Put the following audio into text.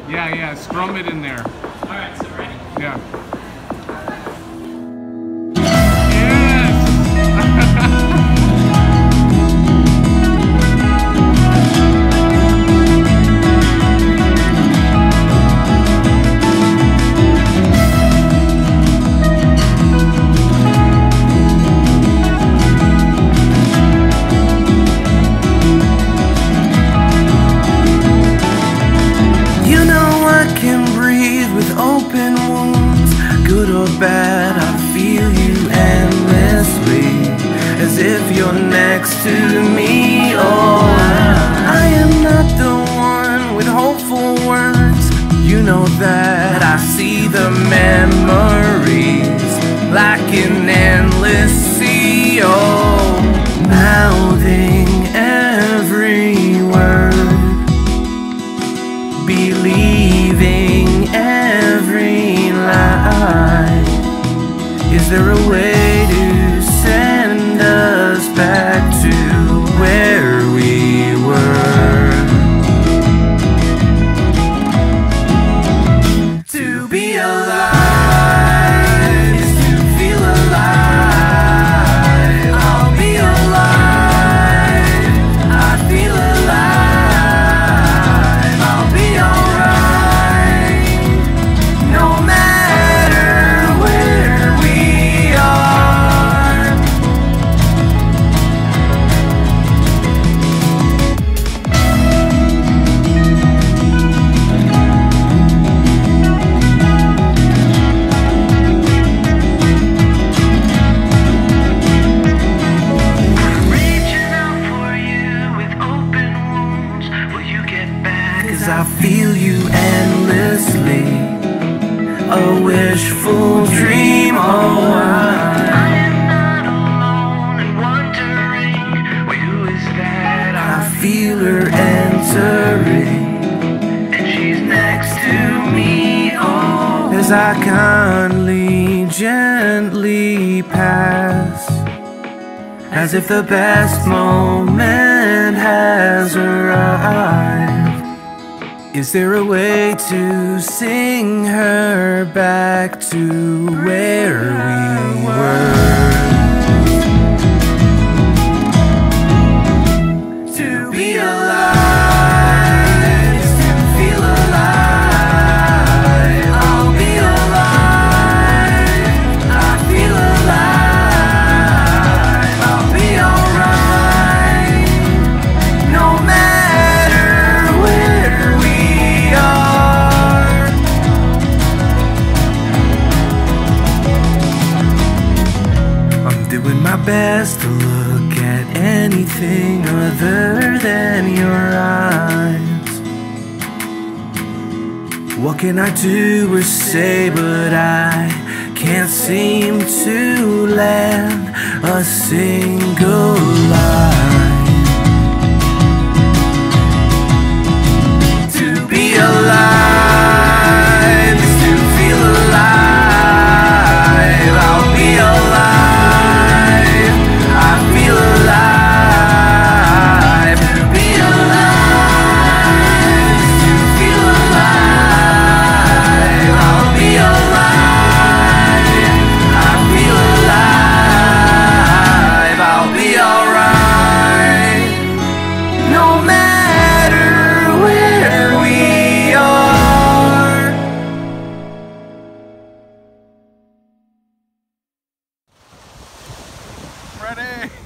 Yeah, strum it in there. Alright, so ready? Yeah. Open wounds, good or bad, I feel you endlessly, as if you're next to me. Oh, I am not the one with hopeful words. You know that I see the memories like an endless sea. Oh, mouthing every word, believing every lie. Is there a way to send us back to where we were? To be alive is to feel alive. I'll be alive, I feel alive. I'll be alright, no matter where we are. Reaching out for you with open wounds. Will you get back? 'Cause I feel you endlessly, a wishful dream. Oh, I am not alone and wondering, wait, who is that? I feel her entering, and she's next to me. Oh, as I kindly, gently pass, as if the best moment has arrived. Is there a way to sing her back to where we were? To be alive is to feel alive. I'll be alive, I feel alive. I'll be alright, no matter where we are. I'm doing my best to look at anything other than your eyes. What can I do or say, but I can't seem to land a single line. To be alive is to feel alive. I'll be alive, I feel alive. To be alive is to feel alive. I'll be alive, I feel alive. I'll be alright, no matter where we are. Ready?